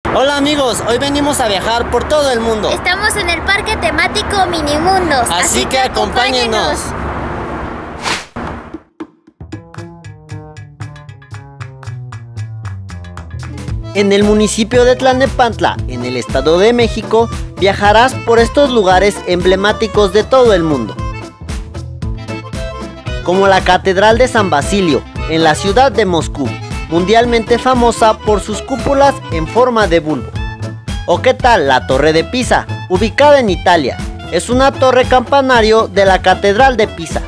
Hola amigos, hoy venimos a viajar por todo el mundo. Estamos en el parque temático Minimundos. Así que acompáñenos. En el municipio de Tlalnepantla, en el Estado de México, viajarás por estos lugares emblemáticos de todo el mundo. Como la Catedral de San Basilio, en la ciudad de Moscú, mundialmente famosa por sus cúpulas en forma de bulbo. ¿O qué tal la Torre de Pisa, ubicada en Italia? Es una torre campanario de la Catedral de Pisa.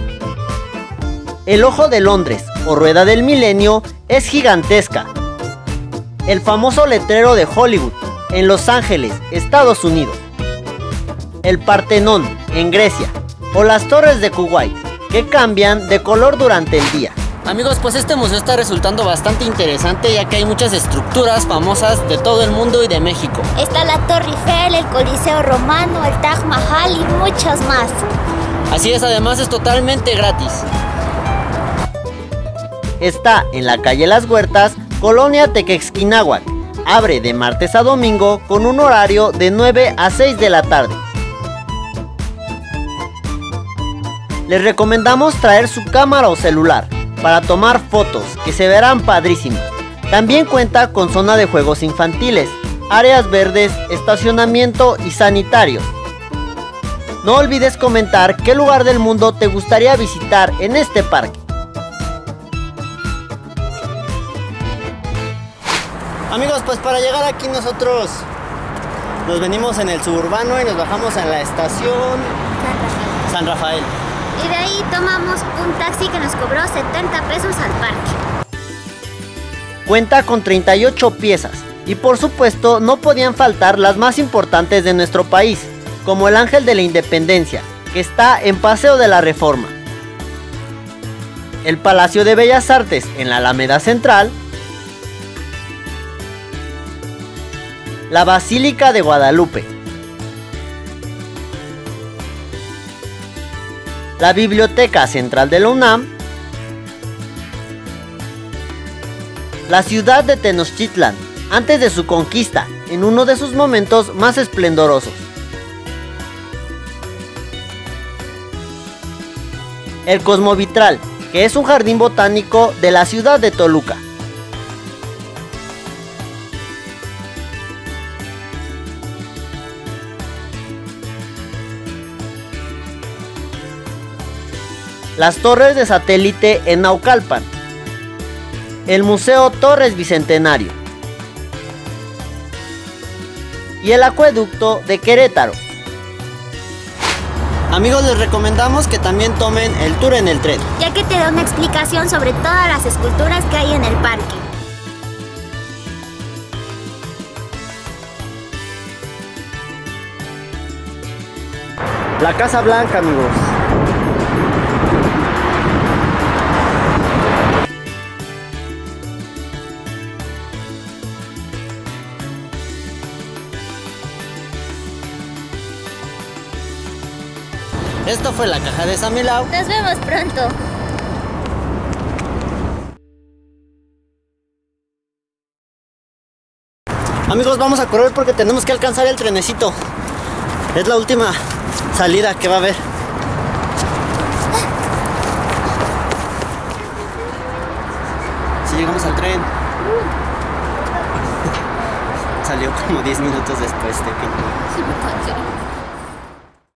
El Ojo de Londres, o Rueda del Milenio, es gigantesca. El famoso letrero de Hollywood, en Los Ángeles, Estados Unidos. El Partenón, en Grecia. O las torres de Kuwait, que cambian de color durante el día. Amigos, pues este museo está resultando bastante interesante, ya que hay muchas estructuras famosas de todo el mundo y de México. Está la Torre Eiffel, el Coliseo Romano, el Taj Mahal y muchas más. Así es, además es totalmente gratis. Está en la calle Las Huertas, Colonia Tequesquinahuac. Abre de martes a domingo con un horario de 9 a 6 de la tarde. Les recomendamos traer su cámara o celular para tomar fotos, que se verán padrísimas. También cuenta con zona de juegos infantiles, áreas verdes, estacionamiento y sanitarios. No olvides comentar qué lugar del mundo te gustaría visitar en este parque. Amigos, pues para llegar aquí nosotros nos venimos en el suburbano y nos bajamos en la estación San Rafael. Y de ahí tomamos un taxi que nos cobró 70 pesos al parque. Cuenta con 38 piezas y por supuesto no podían faltar las más importantes de nuestro país, como el Ángel de la Independencia, que está en Paseo de la Reforma. El Palacio de Bellas Artes en la Alameda Central. La Basílica de Guadalupe. La Biblioteca Central de la UNAM, la ciudad de Tenochtitlan, antes de su conquista, en uno de sus momentos más esplendorosos. El Cosmovitral, que es un jardín botánico de la ciudad de Toluca. Las torres de satélite en Naucalpan. El Museo Torres Bicentenario. Y el Acueducto de Querétaro. Amigos, les recomendamos que también tomen el tour en el tren, ya que te da una explicación sobre todas las esculturas que hay en el parque. La Casa Blanca, amigos. Esto fue la caja de San Milao. Nos vemos pronto. Amigos, vamos a correr porque tenemos que alcanzar el trenecito. Es la última salida que va a haber. Si llegamos al tren. Salió como 10 minutos después de que...